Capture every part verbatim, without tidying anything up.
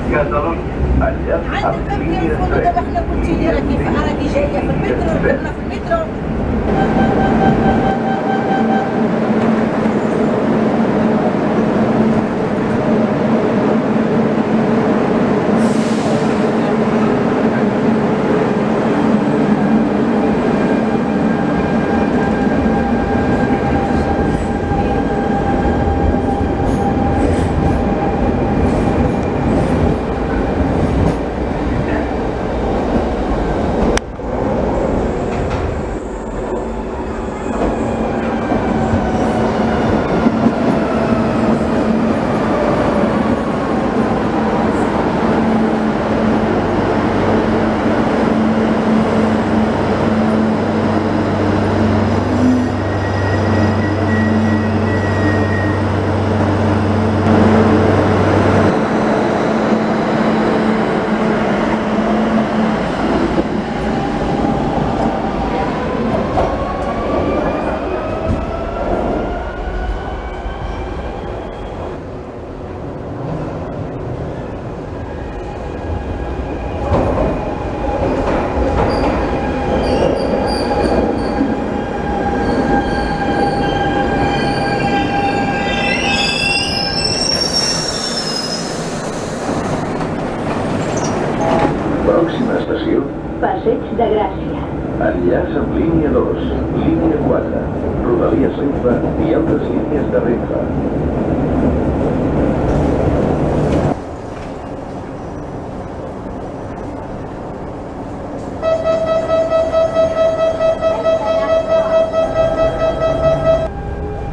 Catalunya. Enllaç عندك amb مبنى línia الفندق tres. احنا قلت لي راكي راكي جايه في المترو كنا في المترو. Pròxima estació. Passeig de Gràcia. Enllaç amb línia dos, línia quatre, Rodalies Renfe i altres línies de Renfe.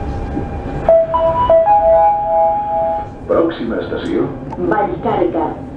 Pròxima estació. Vallcarca.